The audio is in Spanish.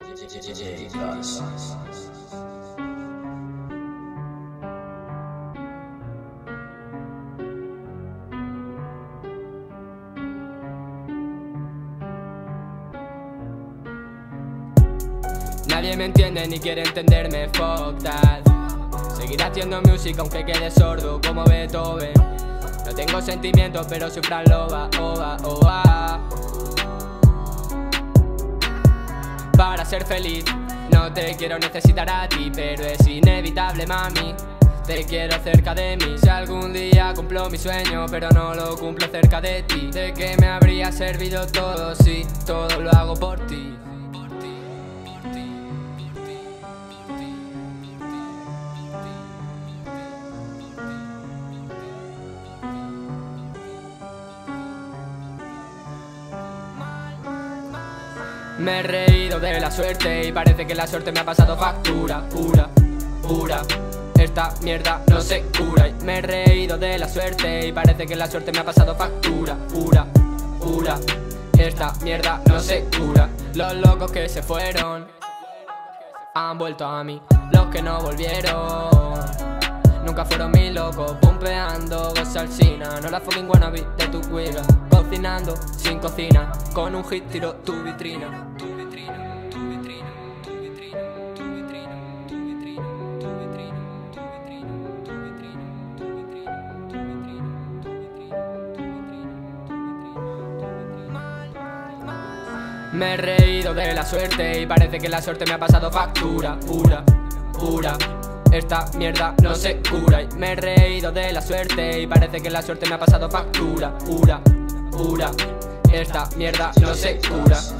Nadie me entiende ni quiere entenderme, fuck that. Seguiré haciendo música aunque quede sordo como Beethoven. No tengo sentimientos pero soy Fran Loba, ova, ova. Para ser feliz no te quiero necesitar a ti, pero es inevitable, mami, te quiero cerca de mí. Si algún día cumplo mi sueño pero no lo cumplo cerca de ti, ¿de qué me habría servido todo si todo lo hago por ti? Me he reído de la suerte y parece que la suerte me ha pasado factura. Pura, pura, esta mierda no se cura. Y me he reído de la suerte y parece que la suerte me ha pasado factura. Pura, pura, esta mierda no se cura. Los locos que se fueron han vuelto a mí, los que no volvieron nunca fueron mis locos. Pumpeando salsina, no la fucking wannabe de tu cuiga. Cocinando sin cocina, con un hit tiro tu vitrina. Me he reído de la suerte y parece que la suerte me ha pasado factura. Pura, pura, esta mierda no se cura. Y me he reído de la suerte y parece que la suerte me ha pasado factura. Pura, pura, esta mierda no se cura.